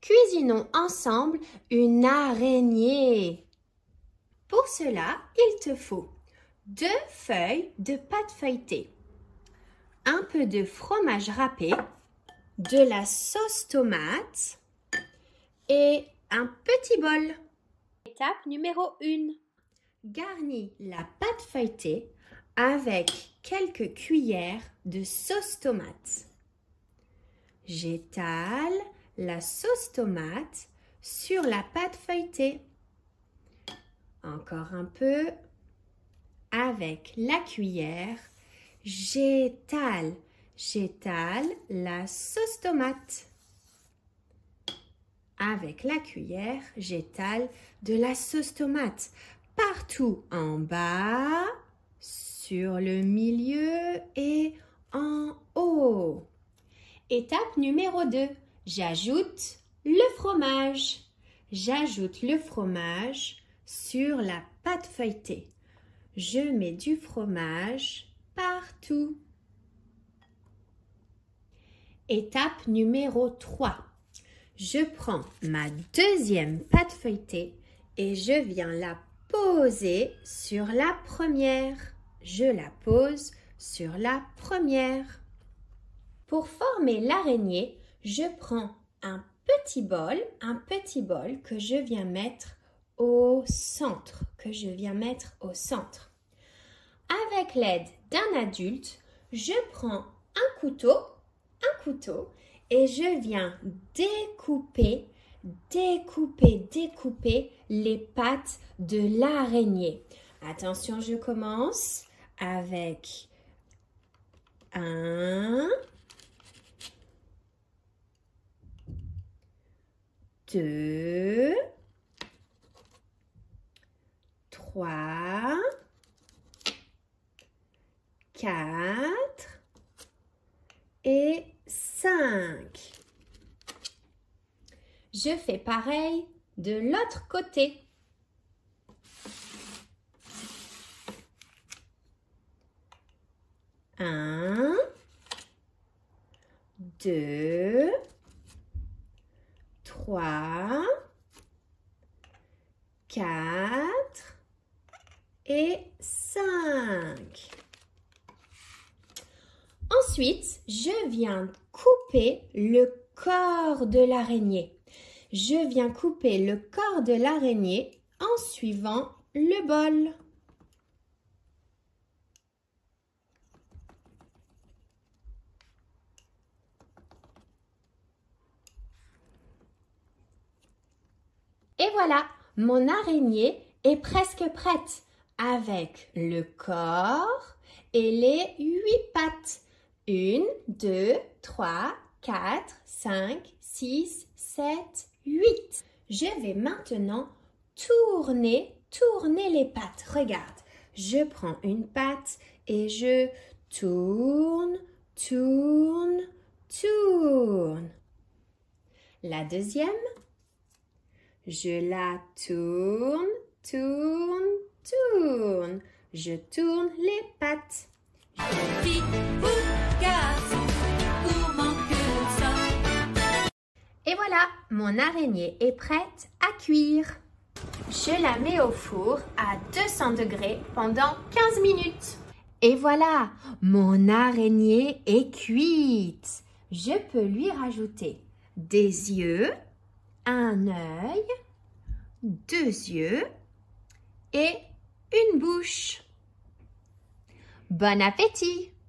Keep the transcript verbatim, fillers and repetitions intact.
Cuisinons ensemble une araignée. Pour cela, il te faut deux feuilles de pâte feuilletée, un peu de fromage râpé, de la sauce tomate et un petit bol. Étape numéro un. Garnis la pâte feuilletée avec quelques cuillères de sauce tomate. J'étale la sauce tomate sur la pâte feuilletée. Encore un peu. Avec la cuillère, j'étale, j'étale la sauce tomate. Avec la cuillère, j'étale de la sauce tomate partout en bas, sur le milieu et en haut. Étape numéro deux. J'ajoute le fromage. J'ajoute le fromage sur la pâte feuilletée. Je mets du fromage partout. Étape numéro trois. Je prends ma deuxième pâte feuilletée et je viens la poser sur la première. Je la pose sur la première. Pour former l'araignée, je prends un petit bol, un petit bol que je viens mettre au centre, que je viens mettre au centre. Avec l'aide d'un adulte, je prends un couteau, un couteau et je viens découper, découper, découper les pattes de l'araignée. Attention, je commence avec un, deux, trois, quatre et cinq. Je fais pareil de l'autre côté. Un, deux, trois, quatre et cinq. Ensuite, je viens couper le corps de l'araignée. Je viens couper le corps de l'araignée en suivant le bol. Et voilà, mon araignée est presque prête avec le corps et les huit pattes. Une, deux, trois, quatre, cinq, six, sept, huit. Je vais maintenant tourner, tourner les pattes. Regarde, je prends une patte et je tourne, tourne, tourne. La deuxième, je la tourne, tourne, tourne. Je tourne les pattes. Et voilà, mon araignée est prête à cuire. Je la mets au four à deux cents degrés pendant quinze minutes. Et voilà, mon araignée est cuite. Je peux lui rajouter des yeux, un œil, deux yeux et une bouche. Bon appétit!